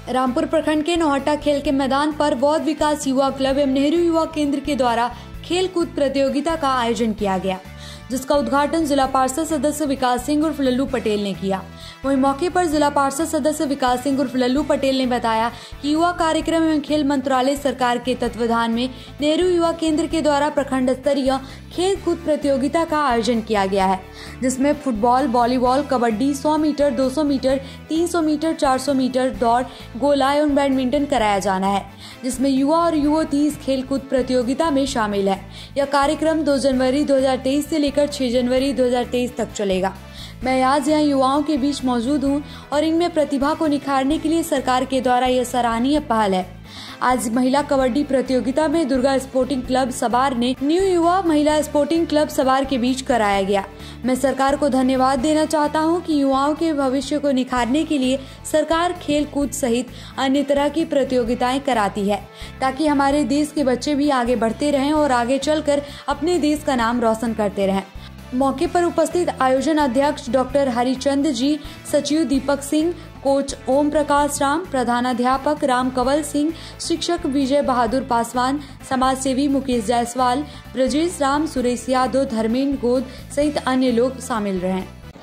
रामपुर प्रखंड के नौहट्टा खेल के मैदान पर बौद्ध विकास युवा क्लब एवं नेहरू युवा केंद्र के द्वारा खेल कूद प्रतियोगिता का आयोजन किया गया, जिसका उद्घाटन जिला पार्षद सदस्य विकास सिंह उर्फ लल्लू पटेल ने किया। वहीं मौके पर जिला पार्षद सदस्य विकास सिंह उर्फ लल्लू पटेल ने बताया कि युवा कार्यक्रम एवं खेल मंत्रालय सरकार के तत्वाधान में नेहरू युवा केंद्र के द्वारा प्रखंड स्तरीय खेल कूद प्रतियोगिता का आयोजन किया गया है, जिसमें football, volleyball, kabaddi, 100 metre, 200 metre, 300 metre, 400 metre दौड़, गोला एवं बैडमिंटन कराया जाना है, जिसमें युवा और युवती इस खेल कूद प्रतियोगिता में शामिल है। यह कार्यक्रम 2 जनवरी 2023 से लेकर 6 जनवरी 2023 तक चलेगा। मैं आज यहाँ युवाओं के बीच मौजूद हूँ और इनमें प्रतिभा को निखारने के लिए सरकार के द्वारा यह सराहनीय पहल है। आज महिला कबड्डी प्रतियोगिता में दुर्गा स्पोर्टिंग क्लब सबार ने न्यू युवा महिला स्पोर्टिंग क्लब सबार के बीच कराया गया। मैं सरकार को धन्यवाद देना चाहता हूं कि युवाओं के भविष्य को निखारने के लिए सरकार खेल कूद सहित अन्य तरह की प्रतियोगिताएं कराती है, ताकि हमारे देश के बच्चे भी आगे बढ़ते रहें और आगे चलकर अपने देश का नाम रोशन करते रहें। मौके पर उपस्थित आयोजन अध्यक्ष डॉक्टर हरिचंद जी, सचिव दीपक सिंह, कोच ओम प्रकाश राम, प्रधानाध्यापक राम कंवल सिंह, शिक्षक विजय बहादुर पासवान, समाज सेवी मुकेश जायसवाल, ब्रजेश राम, सुरेश यादव, धर्मेंद्र गोद सहित अन्य लोग शामिल रहे।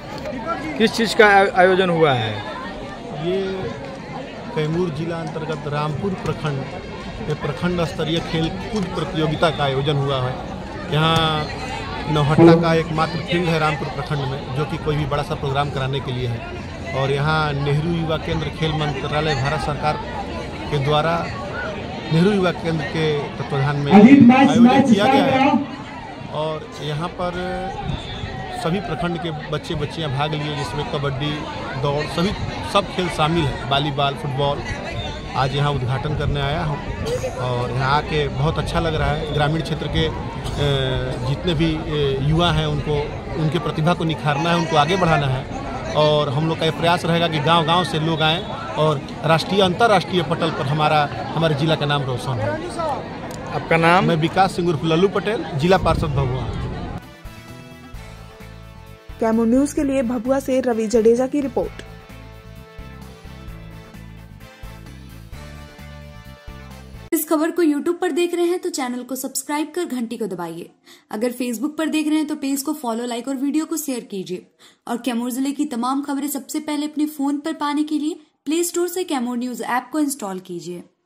किस चीज का आयोजन हुआ है? ये कैमूर जिला अंतर्गत रामपुर प्रखंड प्रखंड स्तरीय खेल कूद प्रतियोगिता का आयोजन हुआ है। यहाँ नौहट्टा का एकमात्र फील्ड है रामपुर प्रखंड में, जो कि कोई भी बड़ा सा प्रोग्राम कराने के लिए है। और यहाँ नेहरू युवा केंद्र खेल मंत्रालय भारत सरकार के द्वारा नेहरू युवा केंद्र के तत्वाधान में आयोजन किया गया है। और यहाँ पर सभी प्रखंड के बच्चे बच्चियाँ भाग लिए, जिसमें कबड्डी, दौड़, सब खेल शामिल है, वॉलीबॉल, फुटबॉल। आज यहाँ उद्घाटन करने आया हूँ और यहाँ आके बहुत अच्छा लग रहा है। ग्रामीण क्षेत्र के जितने भी युवा हैं उनके प्रतिभा को निखारना है, उनको आगे बढ़ाना है। और हम लोग का ये प्रयास रहेगा कि गांव-गांव से लोग आएँ और राष्ट्रीय अंतर्राष्ट्रीय पटल पर हमारे जिला का नाम रोशन हो। आपका नाम? मैं विकास सिंह उर्फ लल्लू पटेल, जिला पार्षद भभुआ। कैमूर न्यूज के लिए भभुआ से रवि जडेजा की रिपोर्ट। इस खबर को YouTube पर देख रहे हैं तो चैनल को सब्सक्राइब कर घंटी को दबाइए। अगर Facebook पर देख रहे हैं तो पेज को फॉलो, लाइक और वीडियो को शेयर कीजिए। और कैमूर जिले की तमाम खबरें सबसे पहले अपने फोन पर पाने के लिए प्ले स्टोर से कैमूर न्यूज ऐप को इंस्टॉल कीजिए।